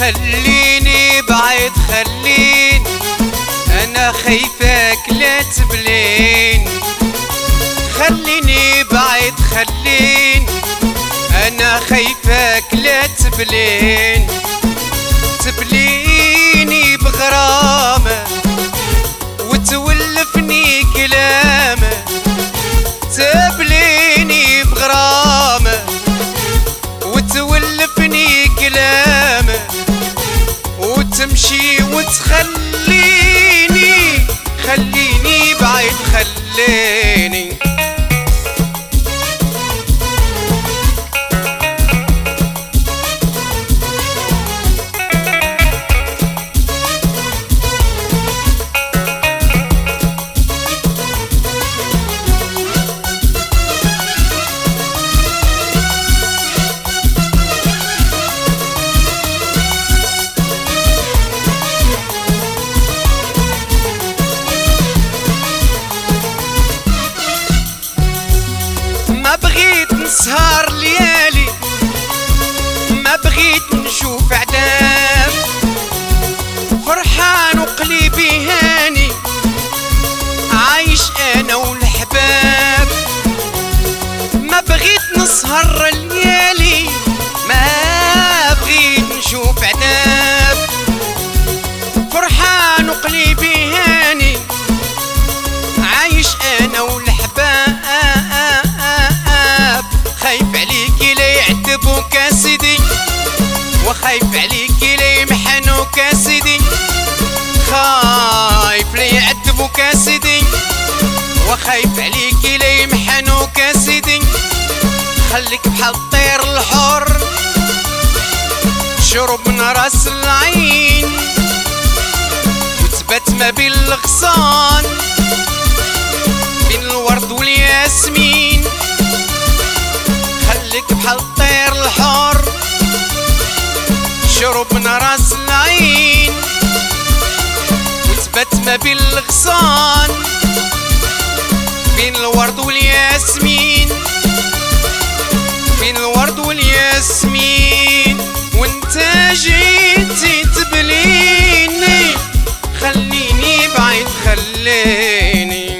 خليني بعيد خليني، انا خايفاك لا تبلين. خليني بعيد خليني، انا خايفاك لا تبلين. تبليني بغرامة وتولفني كلامه، تبليني بغرامة وتولفني كلامه، وتمشي وتخليني، خليني بعيد خليني. ما بغيت نسهر ليالي، ما بغيت نشوف عذاب، فرحان وقلبي هاني عايش انا والحباب. ما بغيت نسهر ليالي، ما بغيت نشوف عذاب، فرحان وقلبي هاني عايش انا والحباب. خايف عليكي لا يعتبوك يا سيدي، وخايف عليكي لا يمحنوك يا سيدي. خايف لا يعتبوك يا سيدي، وخايف عليكي لا يمحنوك يا سيدي. خليك بحال الطير الحر شرب من راس العين، وتبات ما بين الغصان بين الورد والياسمين. خليك بحال الطير الحر شرب من راس العين، وتبات ما بين الغصان بين الورد والياسمين، بين الورد والياسمين. وانت جيتي تبليني، خليني بعيد خليني.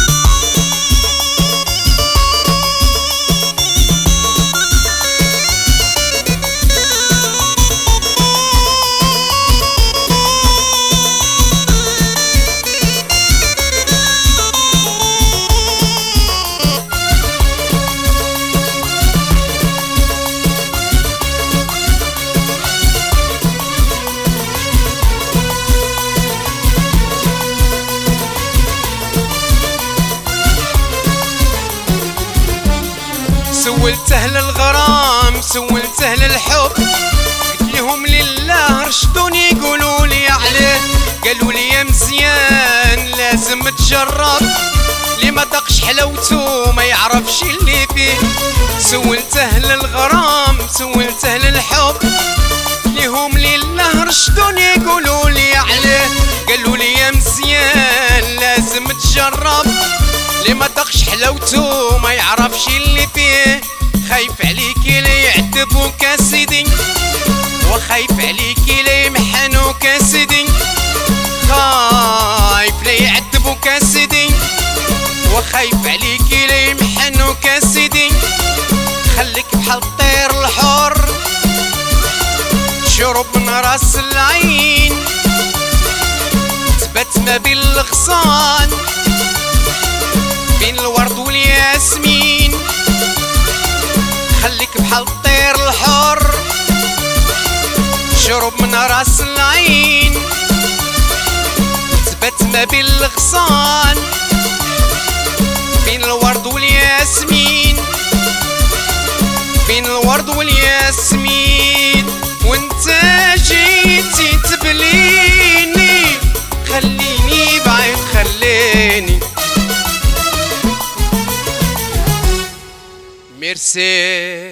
سولت اهل الغرام، سولت اهل الحب، قلت لهم لله رشدوني يقولوا لي عليه. قالوا لي يا مزيان لازم تجرب، اللي ما دقش حلاوته ما يعرفش اللي فيه. سولت اهل الغرام، سولت اهل الحب، ليهم لله رشدوني يقولوا لي عليه. قالوا لي يا مزيان لازم تجرب، اللي ما دقش حلاوته ما يعرفش اللي فيه. خايف عليكي لا يعتبوك يا سيدي، وخايف عليكي لا يمحنوك يا سيدي. خايف لا يعتبوك يا سيدي، وخايف عليكي لا يمحنوك يا سيدي. خليك بحال الطير الحر شرب من راس العين، تبات ما بين الغصان بين الورد والياسمين. خليك بحال الطير الحر شرب من راس العين، تبات ما بين الغصان بين الورد والياسمين، بين الورد والياسمين. وانت جيتي تبليني، خليني بعيد خليني. ميرسي.